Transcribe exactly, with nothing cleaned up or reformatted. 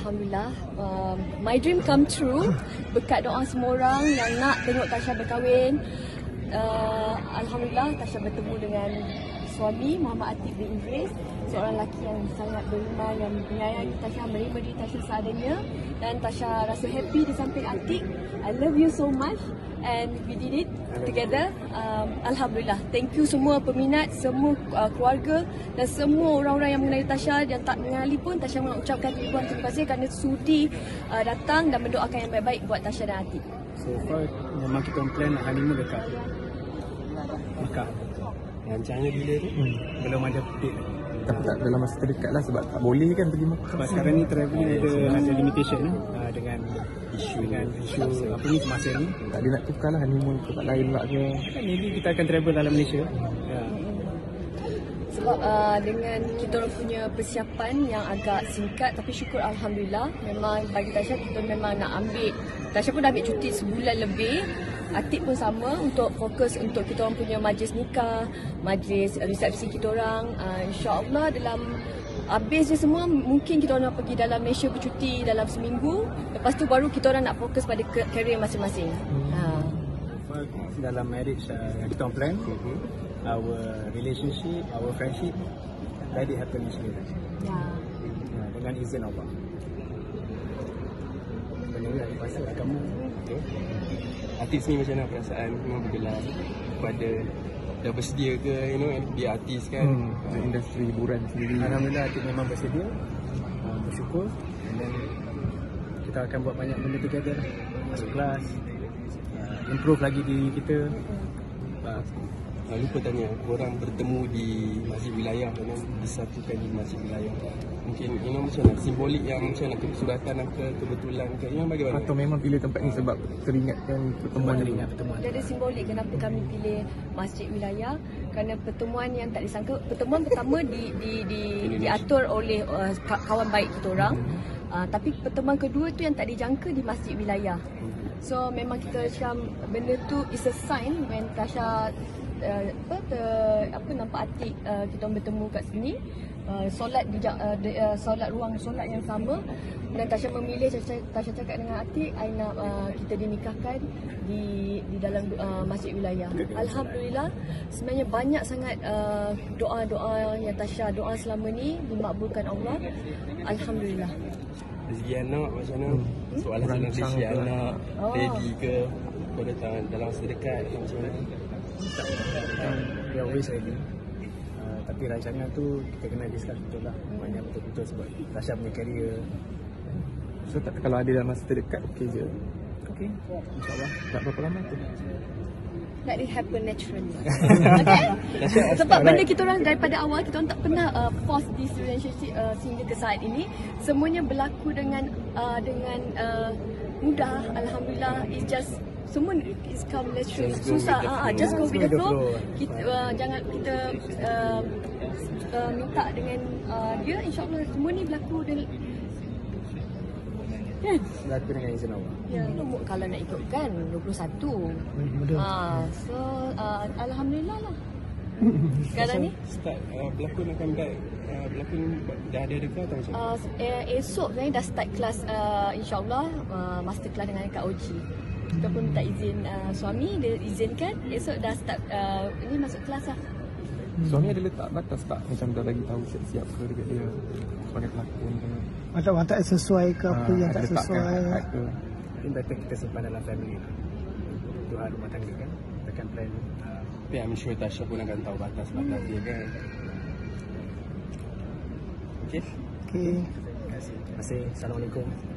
Alhamdulillah, um, my dream come true berkat doa semua orang yang nak tengok Tasha berkahwin. Uh, Alhamdulillah, Tasha bertemu dengan suami Muhammad Atiq bin Idris, seorang lelaki yang sangat beriman, yang menyayangi Tasha, menerima diri Tasha seadanya, dan Tasha rasa happy di samping Atiq. I love you so much and we did it together. Um, Alhamdulillah. Thank you semua peminat, semua uh, keluarga dan semua orang-orang yang mengenali Tasha dan tak mengenali pun. Tasha mengucapkan ribuan terima kasih kerana sudi uh, datang dan mendoakan yang baik-baik buat Tasha dan Atiq. So far memang kita plan honeymoon dekat Mekah. Rancangnya bila tu? Hmm. Belum ada date. Tapi tak dalam masa terdekat lah sebab tak boleh kan pergi Mekah. Sebab sekarang ni travelling ada ada limitation uh, dengan isu dengan isu apa ni semasa ni. Tak ada nak tukar lah honeymoon ke tempat lain pula ke. Kan maybe kita akan travel dalam Malaysia. Ya. Sebab uh, dengan kita orang punya persiapan yang agak singkat, tapi syukur Alhamdulillah, memang bagi Tasha kita memang nak ambil, Tasha pun dah ambil cuti sebulan lebih, Atiq pun sama, untuk fokus untuk kita orang punya majlis nikah, majlis resepsi kita orang. uh, InsyaAllah dalam habis je semua, mungkin kita orang nak pergi dalam Malaysia bercuti dalam seminggu. Lepas tu baru kita orang nak fokus pada career masing-masing. hmm. ha. Dalam marriage uh, yang kita orang plan, our relationship, our friendship, let it happen naturally. Ya. Ya, dengan izin Allah. Benda ni ada pasal kamu. Okay. Artis ni macam mana perasaan memang bergelar kepada dah bersedia ke, you know, dia artis kan, Hmm, uh, industri hiburan sendiri. Alhamdulillah Atiq memang bersedia, uh, bersyukur, and then kita akan buat banyak benda together, masuk kelas, uh, improve lagi diri kita. uh, Ah, lupa tanya, korang bertemu di masjid wilayah, you know, disatukan di masjid wilayah. Mungkin, you know, macam mana, simbolik yang macam mana, kesuratan ke, kebetulan ke, you know, bagaimana? Atau memang pilih tempat ni sebab teringatkan pertemuan Semua dulu. teringat pertemuan. Dia ada simbolik kenapa kami pilih masjid wilayah, kerana pertemuan yang tak disangka. Pertemuan pertama di, di, di, diatur oleh uh, kawan baik kita orang, uh, tapi pertemuan kedua tu yang tak dijangka di masjid wilayah. So memang kita macam benda tu is a sign when Tasha uh, apa ter, apa nampak Atiq uh, kita orang bertemu kat sini, uh, solat di uh, de, uh, solat ruang solat yang sama, dan Tasha memilih, Tasha, Tasha cakap dengan Atiq, I nak uh, kita dinikahkan di di dalam uh, masjid wilayah. Alhamdulillah, sebenarnya banyak sangat uh, doa-doa yang Tasha doa selama ni dimakbulkan Allah. Alhamdulillah. Rezeki anak macam mana? Hmm. Soalan soalan Rancang rezeki ke? anak, Oh. ready ke? Kau datang dalam masa dekat atau macam mana? Kan, we are always ready. Uh, tapi rancangan tu kita kena discuss betul lah, banyak betul-betul sebab Tasha punya career. So tak, kalau ada dalam masa terdekat okey je. Okay, insyaAllah. Tak berapa lama tu. Let it happen naturally. Okay? Sebab benda kita orang daripada awal, kita orang tak pernah uh, force this relationship uh, sehingga ke saat ini. Semuanya berlaku dengan uh, dengan uh, mudah. Alhamdulillah, it's just semua is come natural. Just go Susah, with the ah, flow. just go with the flow. flow. Kita uh, jangan kita uh, uh, minta dengan uh, dia. InsyaAllah semua ni berlaku dengan kan? Berlaku dengan izin Allah. Ya, nombor kalau nak ikutkan dua puluh satu. Ah, so uh, alhamdulillah lah. Sekarang ni Start uh, berlakon akan baik, uh, berlakon dah ada dekat atau macam mana? uh, eh, esok sebenarnya dah start kelas, uh, insyaAllah uh, master kelas dengan Kak Oji. Kita pun minta izin uh, suami, dia izinkan. Esok dah start uh, ni masuk kelas lah. Suami ada letak batas tak? Macam dah bagi tahu siap-siap ke dekat dia sebagai pelakon ke? Watak-watak sesuai ke apa Ah, yang ada tak letakkan sesuai. had ke? Mungkin better kita simpan dalam family. Doa rumah tangga kan, kita akan plan. Uh, Tapi I'm sure Tasha pun akan tahu batas-batas dia kan. Okay? Okey. terima kasih. Terima kasih. Assalamualaikum.